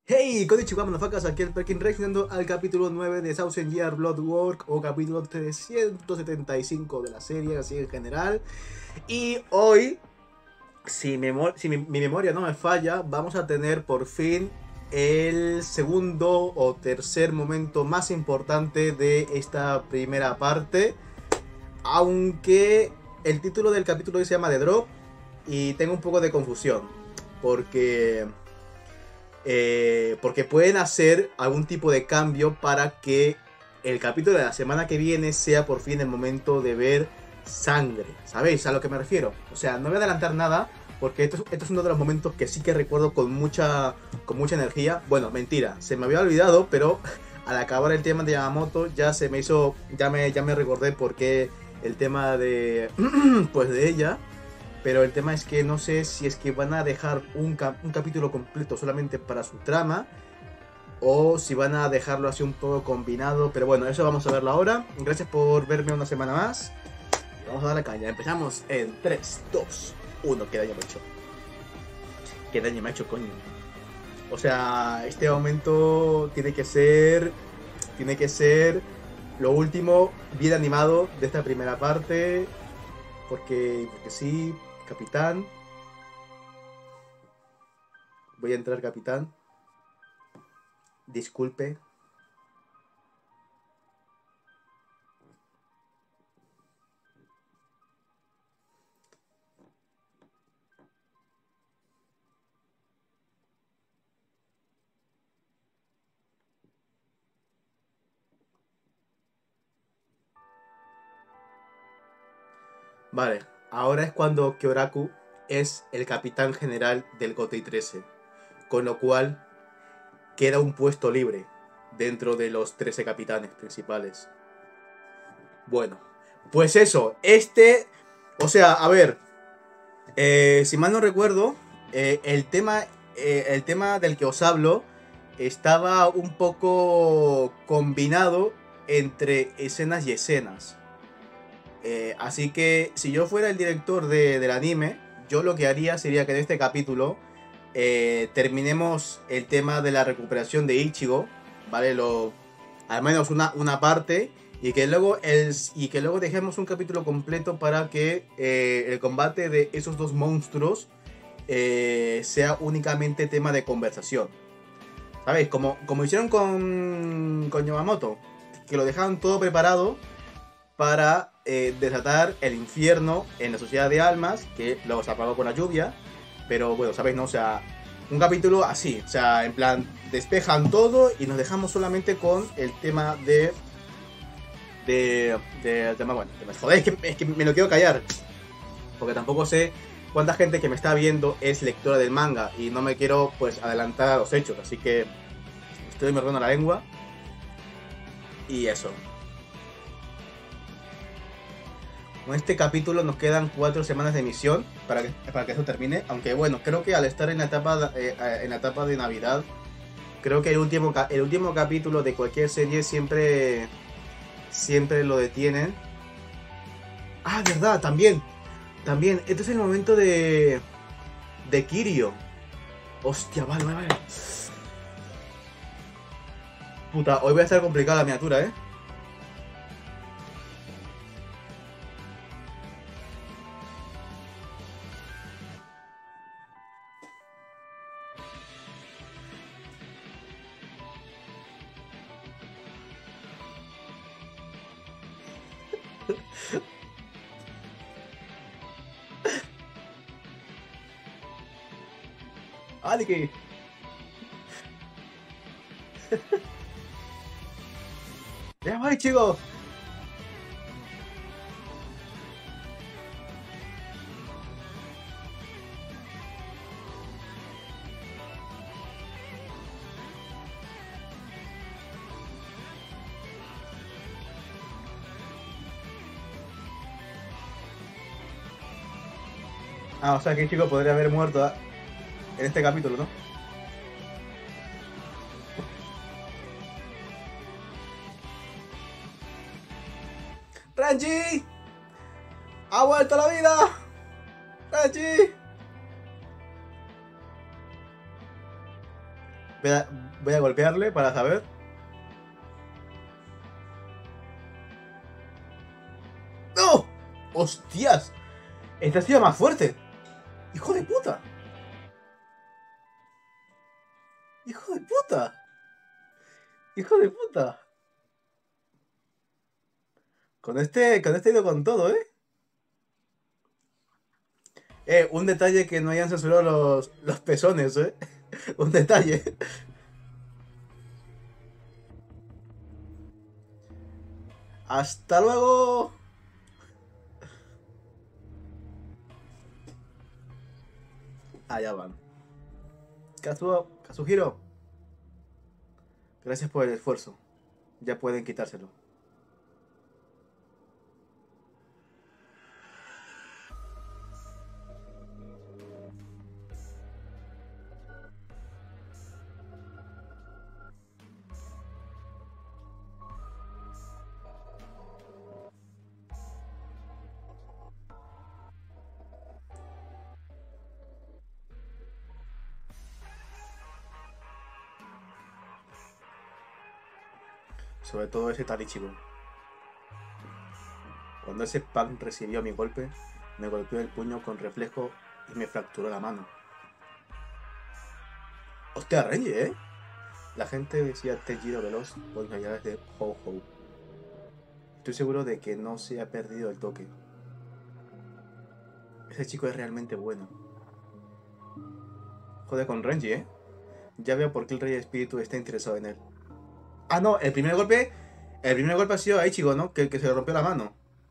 Hey, konnichiwa, manafacas, aquí el Perkin reaccionando al capítulo 9 de Thousand Year Blood Work o capítulo 375 de la serie, así en general. Y hoy, si mi memoria no me falla, vamos a tener por fin el segundo o tercer momento más importante de esta primera parte. Aunque el título del capítulo hoy se llama The Drop y tengo un poco de confusión, porque porque pueden hacer algún tipo de cambio para que el capítulo de la semana que viene sea por fin el momento de ver sangre. ¿Sabéis a lo que me refiero? O sea, no voy a adelantar nada porque esto es uno de los momentos que sí que recuerdo con mucha energía. Bueno, mentira, se me había olvidado, pero al acabar el tema de Yamamoto ya se me hizo, ya me recordé por qué el tema de, pues de ella. Pero el tema es que no sé si es que van a dejar un capítulo completo solamente para su trama o si van a dejarlo así un poco combinado. Pero bueno, eso vamos a verlo ahora. Gracias por verme una semana más. Y vamos a dar la caña. Empezamos en 3, 2, 1. ¿Qué daño me ha hecho? ¿Qué daño me ha hecho, coño? O sea, este momento tiene que ser... Tiene que ser lo último bien animado de esta primera parte. Porque sí, capitán. Voy a entrar, capitán. Disculpe. Vale, ahora es cuando Kyoraku es el capitán general del Gotei 13, con lo cual queda un puesto libre dentro de los 13 capitanes principales. Bueno, pues eso, o sea, a ver, si mal no recuerdo, el tema del que os hablo estaba un poco combinado entre escenas y escenas. Así que si yo fuera el director del anime, yo lo que haría sería que en este capítulo terminemos el tema de la recuperación de Ichigo, ¿vale? Al menos una parte, y que luego dejemos un capítulo completo para que el combate de esos dos monstruos sea únicamente tema de conversación. ¿Sabéis? Como hicieron con Yamamoto, que lo dejaron todo preparado para desatar el infierno en la sociedad de almas, que luego se apagó con la lluvia. Pero bueno, ¿sabéis? ¿No? O sea, un capítulo así, o sea, en plan, despejan todo y nos dejamos solamente con el tema del tema, bueno, joder, es que me lo quiero callar, porque tampoco sé cuánta gente que me está viendo es lectora del manga y no me quiero, pues, adelantar a los hechos, así que estoy mordiendo la lengua y eso. Con este capítulo nos quedan 4 semanas de emisión para que eso termine. Aunque bueno, creo que al estar en la etapa de Navidad, creo que el último capítulo de cualquier serie siempre lo detienen. Ah, verdad, también. También, este es el momento de Kirio. Hostia, vale. Puta, hoy voy a estar complicada la miniatura, ¿eh? ¡Ah, de que! ¡Ya voy, chicos! Ah, o sea que chico podría haber muerto en este capítulo, ¿no? ¡Ranji! ¡Ha vuelto a la vida! ¡Ranji! voy a golpearle para saber. ¡No! ¡Hostias! Este ha sido más fuerte. ¡Hijo de puta! ¡Hijo de puta! ¡Hijo de puta! Con este he ido con todo, ¿eh? Un detalle que no hayan censurado los pezones, ¿eh? Un detalle. ¡Hasta luego! Allá van. Kazuhiro, gracias por el esfuerzo. Ya pueden quitárselo. Sobre todo ese Tarichigo. Cuando ese pan recibió mi golpe, me golpeó el puño con reflejo y me fracturó la mano. ¡Hostia, Renji, eh! La gente decía Tejiro veloz por las llaves de Ho-Ho. Estoy seguro de que no se ha perdido el toque. Ese chico es realmente bueno. Joder con Renji, eh. Ya veo por qué el Rey Espíritu está interesado en él. Ah, no, el primer golpe ha sido a Ichigo, ¿no? Que se le rompió la mano.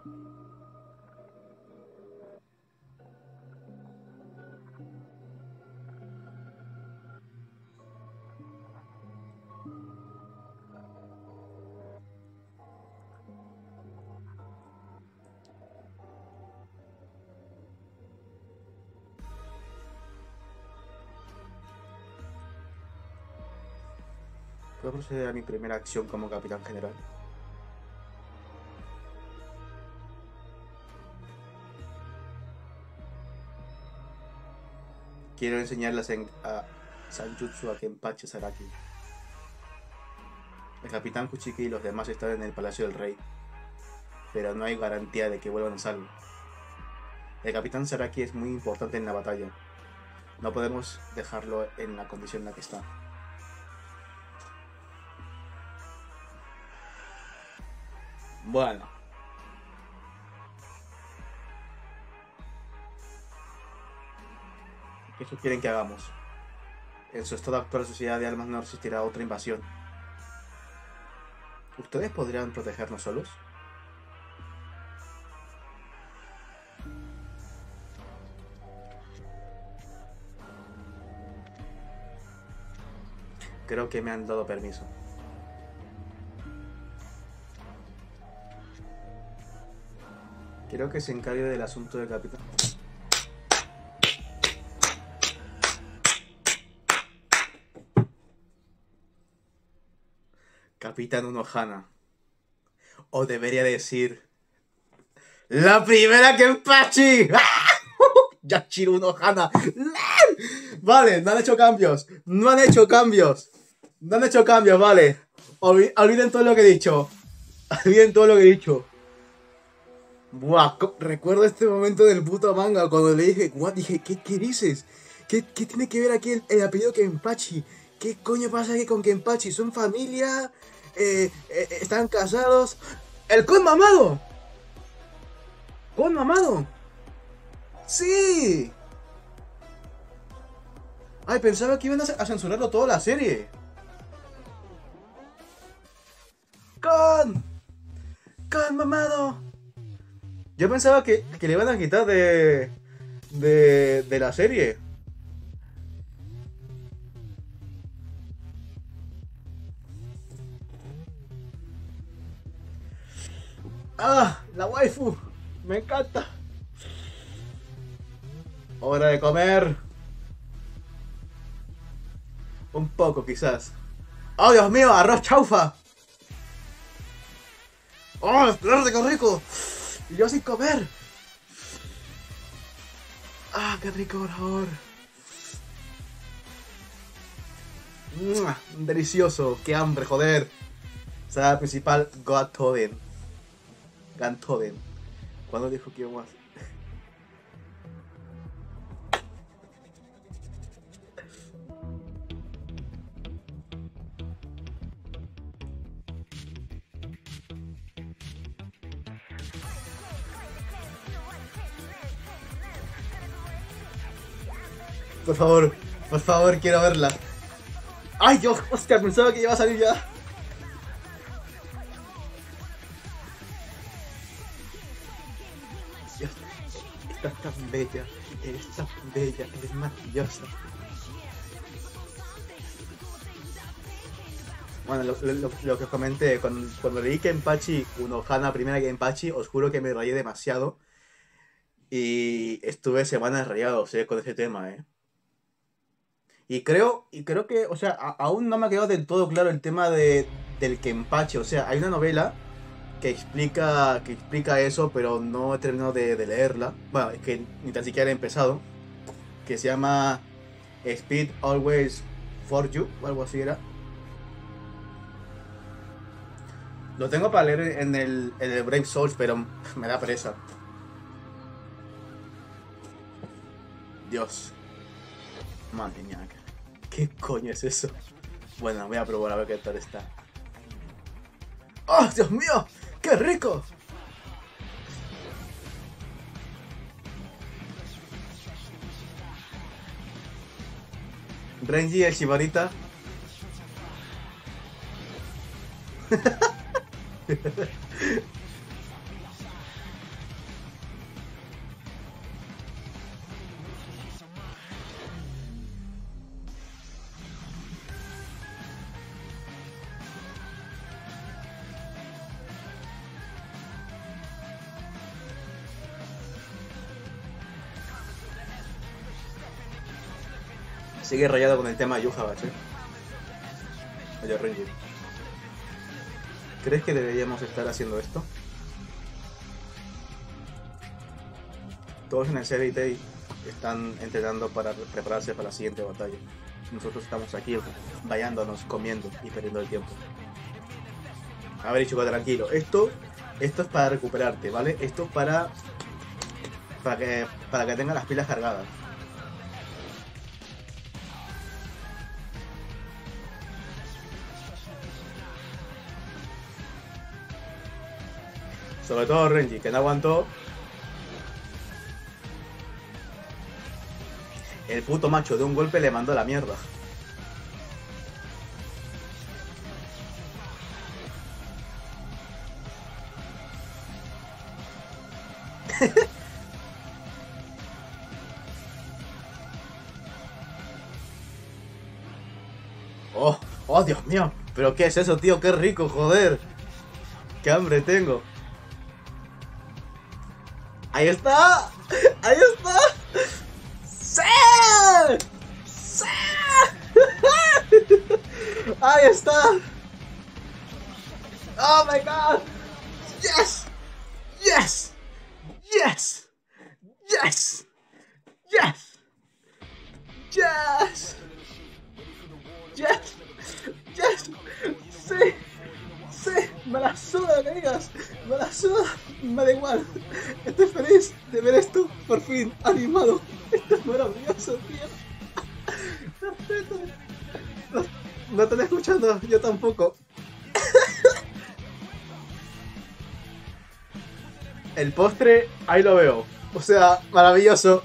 ¿Puedo proceder a mi primera acción como capitán general? Quiero enseñarlas a Sanjutsu a Kenpachi Zaraki. El capitán Kuchiki y los demás están en el palacio del rey, pero no hay garantía de que vuelvan a salvo. El capitán Zaraki es muy importante en la batalla. No podemos dejarlo en la condición en la que está. Bueno. ¿Qué sugieren que hagamos? En su estado actual, la sociedad de almas no resistirá a otra invasión. ¿Ustedes podrían protegernos solos? Creo que me han dado permiso. Quiero que se encargue del asunto del capitán. Capitán Unohana. O debería decir... ¡La primera Kenpachi! Yachiru Unohana. Vale, no han hecho cambios. No han hecho cambios. No han hecho cambios, vale. Olviden todo lo que he dicho. Olviden todo lo que he dicho. Buah, recuerdo este momento del puto manga cuando le dije, what, dije, ¿qué dices? ¿Qué tiene que ver aquí el apellido Kenpachi? ¿Qué coño pasa aquí con Kenpachi? ¿Son familia? ¿Están casados? ¡El Kon mamado! ¡Kon mamado! ¡Sí! Ay, pensaba que iban a censurarlo toda la serie. ¡Kon! ¡Kon mamado! Yo pensaba que le iban a quitar de la serie. ¡Ah! ¡La waifu! ¡Me encanta! ¡Hora de comer! Un poco, quizás. ¡Oh, Dios mío! ¡Arroz chaufa! ¡Oh, qué rico! Y yo sin comer. ¡Ah, qué rico, por favor! ¡Mua! Delicioso. ¡Qué hambre, joder! Saga principal, Gantoden. ¿Cuándo dijo que íbamos a hacer? Por favor, quiero verla. ¡Ay, Dios! ¡Hostia! Pensaba que iba a salir ya. Dios, estás tan bella. Eres tan bella. Eres maravillosa. Bueno, lo que os comenté, cuando leí Kenpachi, Unohana, primera Kenpachi, os juro que me rayé demasiado. Y estuve semanas rayado, con ese tema, Y creo que, o sea, aún no me ha quedado del todo claro el tema del Kenpachi. O sea, hay una novela que explica eso, pero no he terminado de leerla. Bueno, es que ni tan siquiera he empezado. Que se llama Speed Always For You, o algo así era. Lo tengo para leer en el Brave Souls, pero me da pereza. Dios. Madre mía, ¿qué coño es eso? Bueno, voy a probar a ver qué tal está. ¡Oh, Dios mío! ¡Qué rico! Renji, el Shibarita. Sigue rayado con el tema de Yuha, ¿eh? Oye, Renji, ¿crees que deberíamos estar haciendo esto? Todos en el CBT están entrenando para prepararse para la siguiente batalla. Nosotros estamos aquí vayándonos, comiendo y perdiendo el tiempo. A ver, Ichigo, tranquilo. Esto es para recuperarte, ¿vale? Esto es para que tengas las pilas cargadas. Sobre todo Renji, que no aguantó. El puto macho de un golpe le mandó a la mierda. Oh, Dios mío. ¿Pero qué es eso, tío? ¡Qué rico, joder! ¡Qué hambre tengo! ¡Ahí está! ¡Ahí está! ¡Sí! ¡Sí! ¡Ahí está! ¡Oh, my God! ¡Yes! ¡Yes! ¡Yes! ¡Yes! ¡Yes! ¡Yes! ¡Yes! ¡Yes! ¡Sí! ¡Sí! ¡Me la suda, que digas! ¡Me la suda! Me da igual. Estoy feliz de ver esto por fin animado. Esto es maravilloso, tío. Perfecto. No están escuchando, yo tampoco. El postre, ahí lo veo. O sea, maravilloso.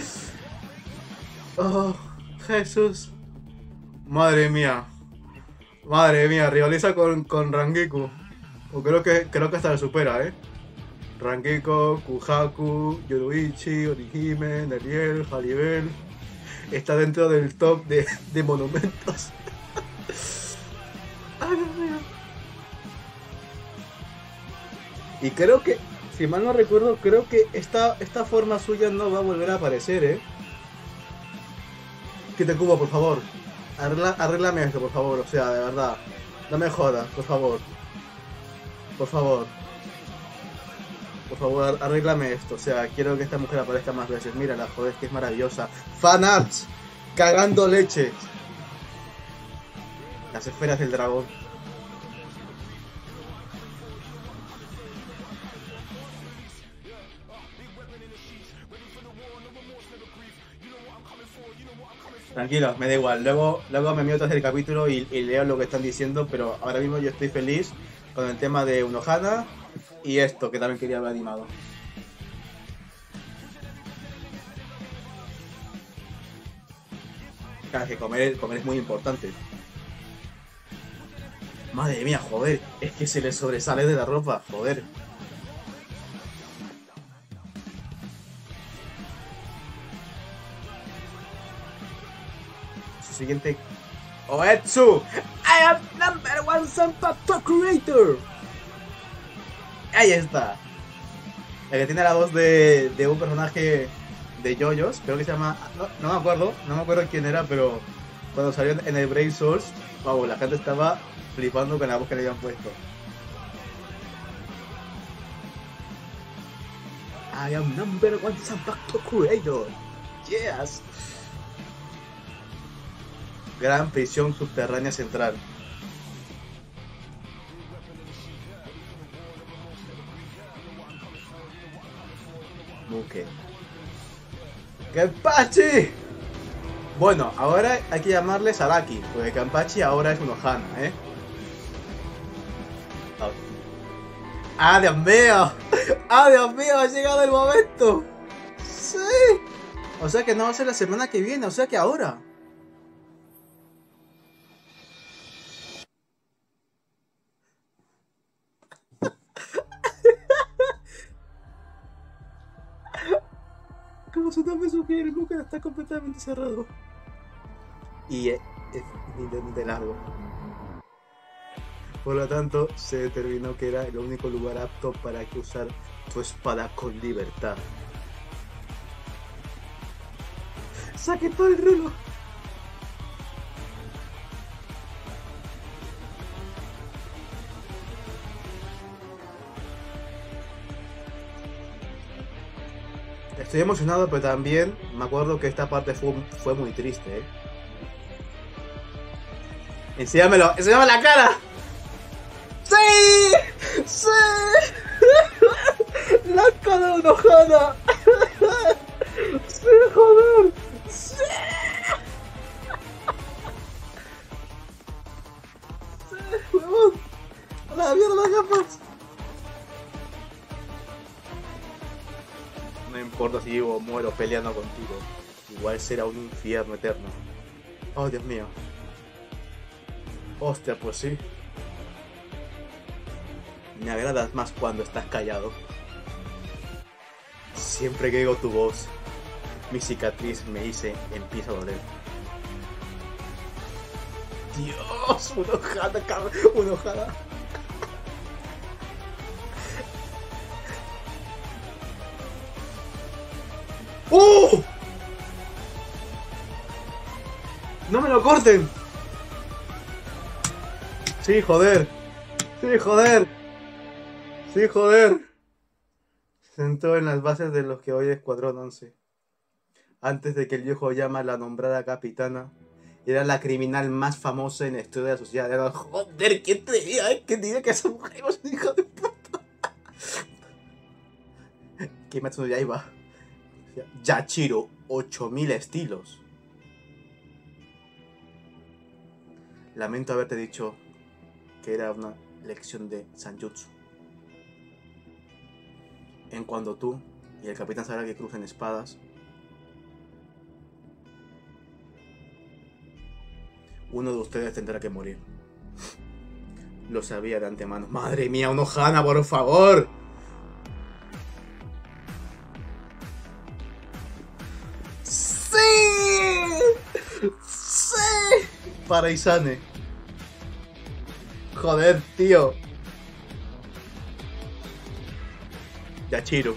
Oh, Jesús. Madre mía. Madre mía, rivaliza con Rangiku. O creo que hasta le supera, Rangiku, Kuhaku, Yoruichi, Orihime, Neriel, Haribel. Está dentro del top de monumentos. Ay, Dios mío. Y creo que, si mal no recuerdo, creo que esta forma suya no va a volver a aparecer, Quita Cubo, por favor. Arréglame esto, por favor, o sea, de verdad. No me jodas, por favor. Por favor. Por favor, arréglame esto. O sea, quiero que esta mujer aparezca más veces. Mírala, joder, que es maravillosa. Fanarts. Cagando leche. Las esferas del dragón. Tranquilo, me da igual. Luego me meto tras el capítulo y leo lo que están diciendo, pero ahora mismo yo estoy feliz con el tema de Unohana y esto, que también quería haber animado. Claro, que comer es muy importante. Madre mía, joder, es que se le sobresale de la ropa, joder. Su siguiente... ¡Oetsu! I am #1 Zanpakuto Creator. Ahí está. El que tiene la voz de un personaje de JoJo's, creo que se llama... No me acuerdo quién era, pero cuando salió en el Brave Souls, wow, la gente estaba flipando con la voz que le habían puesto. I am #1 Zanpakuto Creator. Yes. Gran prisión subterránea central. Muke. ¡Kenpachi! Bueno, ahora hay que llamarle Saraki, porque Kenpachi ahora es Unohana, ¿eh? ¡Ah, Dios mío! ¡Ah, Dios mío! ¡Ha llegado el momento! ¡Sí! O sea que no va a ser la semana que viene, o sea que ahora. Como su nombre sugiere, el buque está completamente cerrado. Y es de largo. Por lo tanto, se determinó que era el único lugar apto para que usar tu espada con libertad. ¡Saque todo el rulo! Estoy emocionado, pero también me acuerdo que esta parte fue muy triste, ¿eh? Enséñamelo, enséñame la cara. ¡Sí! ¡Sí! ¡La cara de Unohana! ¡Sí, joder! ¡Sí! ¡Sí, huevón! ¡A la mierda las gafas! No importa si vivo o muero peleando contigo. Igual será un infierno eterno. Oh, Dios mío. Hostia, pues sí. Me agradas más cuando estás callado. Siempre que oigo tu voz, mi cicatriz me empieza a doler. Dios, Unohana. ¡Oh! ¡No me lo corten! Sí, joder. Sí, joder. Sí, joder. Se sentó en las bases de los que hoy es Escuadrón 11. Antes de que el viejo Yama la nombrara capitana, era la criminal más famosa en la historia de la sociedad. Era, joder, ¿quién te diría? ¿Quién diría que esa mujer es un hijo de puta? Kimetsu no Yaiba. Yachiro, 8000 estilos. Lamento haberte dicho que era una lección de Sanjutsu. En cuando tú y el capitán Saraki crucen espadas, uno de ustedes tendrá que morir. Lo sabía de antemano. ¡Madre mía, Unohana, por favor! ¡Sí! ¡Sí! Para Izane. Joder, tío. Yachiro.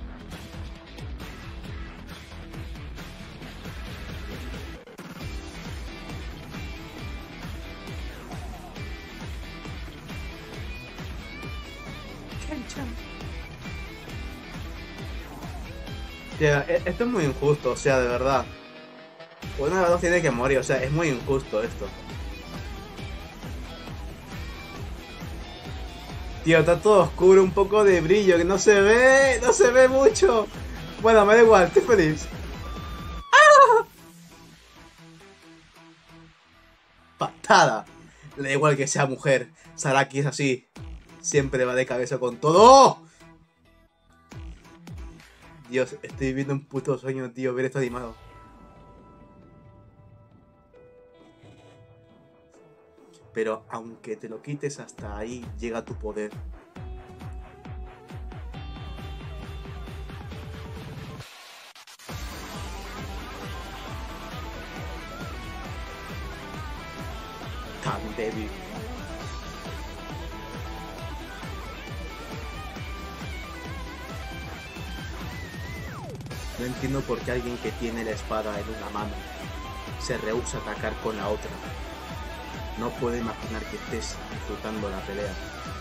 Tía, esto es muy injusto, o sea, de verdad. Uno de los dos tiene que morir, o sea, es muy injusto esto. Tío, está todo oscuro, un poco de brillo, que no se ve mucho. Bueno, me da igual, estoy feliz. Patada. Le da igual que sea mujer. Saraki es así. Siempre va de cabeza con todo. Dios, estoy viviendo un puto sueño, tío, ver esto animado. Pero aunque te lo quites, hasta ahí llega tu poder. Tan débil. No entiendo por qué alguien que tiene la espada en una mano se rehúsa a atacar con la otra. No puedo imaginar que estés disfrutando la pelea.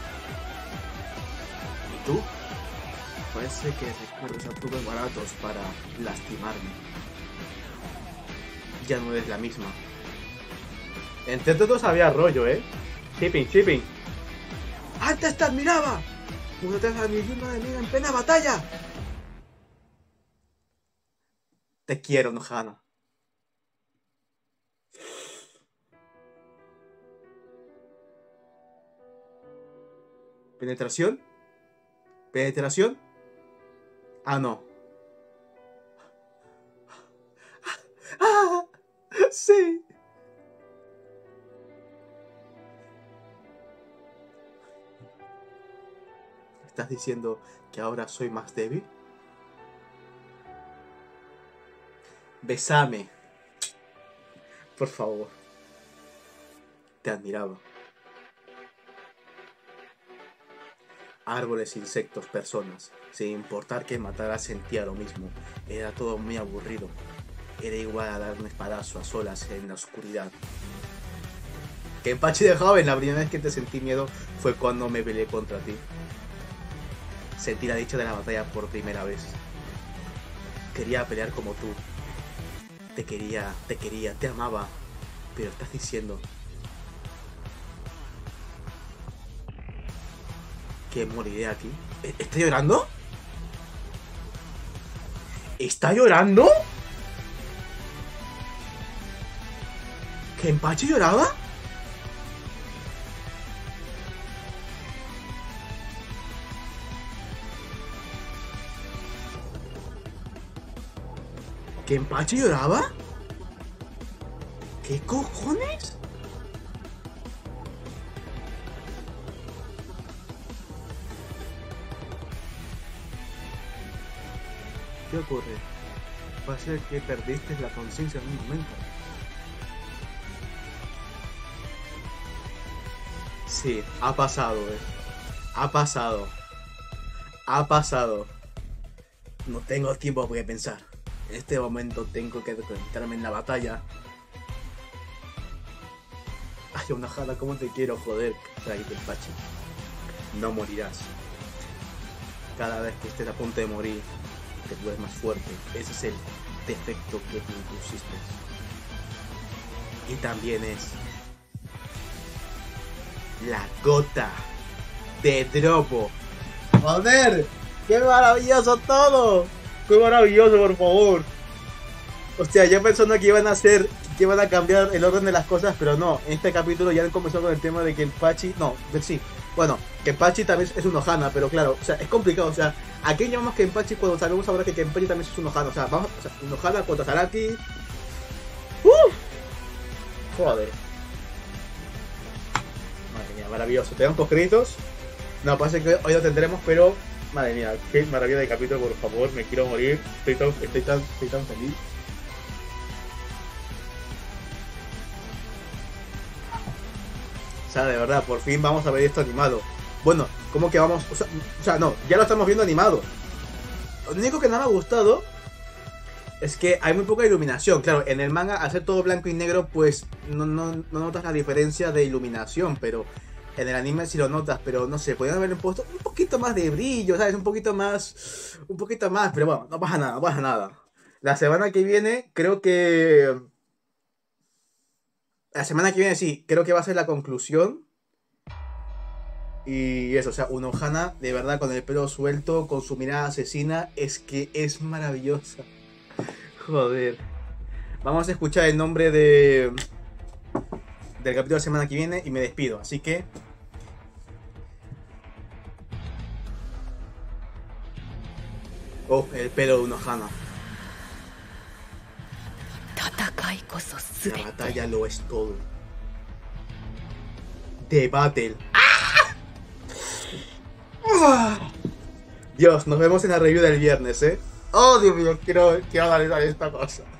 ¿Y tú? Parece que recurres a trucos baratos para lastimarme. Ya no eres la misma. Entre todos había rollo, Shipping, shipping. ¡Antes te admiraba! ¡Usted es a mi enemiga en plena batalla! Te quiero, Nohana. ¿Penetración? ¿Penetración? Ah, no. ¡Ah! ¡Sí! ¿Estás diciendo que ahora soy más débil? Besame. Por favor. Te admiraba. Árboles, insectos, personas. Sin importar que matara, sentía lo mismo. Era todo muy aburrido. Era igual a dar un espadazo a solas en la oscuridad. Kenpachi de joven, la primera vez que te sentí miedo fue cuando me peleé contra ti. Sentí la dicha de la batalla por primera vez. Quería pelear como tú. Te quería, te amaba. Pero estás diciendo que moriré aquí. ¿Está llorando? ¿Está llorando? ¿Kenpachi lloraba? ¿Kenpachi lloraba? ¿Qué cojones? ¿Qué ocurre? Va a ser que perdiste la conciencia en un momento. Sí, ha pasado, Ha pasado. Ha pasado. No tengo tiempo para pensar. En este momento tengo que concentrarme en la batalla. Ay, Nohana, ¿cómo te quiero, joder? Trae Kenpachi. No morirás. Cada vez que estés a punto de morir, te vuelves más fuerte. Ese es el defecto que tú impusiste. Y también es la gota de Dropo. ¡Joder! ¡Qué maravilloso todo! ¡Qué maravilloso, por favor! Hostia, yo pensando que iban a cambiar el orden de las cosas, pero no. En este capítulo ya han comenzado con el tema de que el Pachi... No, sí. Bueno, Kenpachi también es un Nohana, pero claro, o sea, es complicado. O sea, ¿a qué llamamos Kenpachi cuando sabemos ahora que Kenpachi también es un Nohana? O sea, vamos, o sea, un Nohana contra Saraki. Joder. Madre mía, maravilloso. ¿Tenemos postcréditos? No, parece que hoy lo tendremos, pero... Madre mía, qué maravilla de capítulo, por favor. Me quiero morir. Estoy tan feliz. O sea, de verdad, por fin vamos a ver esto animado. Bueno, ¿cómo que vamos? O sea, no, ya lo estamos viendo animado. Lo único que no me ha gustado es que hay muy poca iluminación. Claro, en el manga, al ser todo blanco y negro, pues no notas la diferencia de iluminación, pero en el anime sí lo notas, pero no sé, podrían haberle puesto un poquito más de brillo, ¿sabes? Un poquito más, pero bueno, no pasa nada, no pasa nada. La semana que viene, creo que... La semana que viene sí, creo que va a ser la conclusión. Y eso, o sea, Unohana, de verdad, con el pelo suelto, con su mirada asesina, es que es maravillosa. Joder. Vamos a escuchar el nombre del capítulo de la semana que viene y me despido. Así que... Oh, el pelo de Unohana. La batalla lo es todo. The Battle. Dios, nos vemos en la review del viernes, ¿eh? Oh, Dios mío, quiero analizar esta cosa.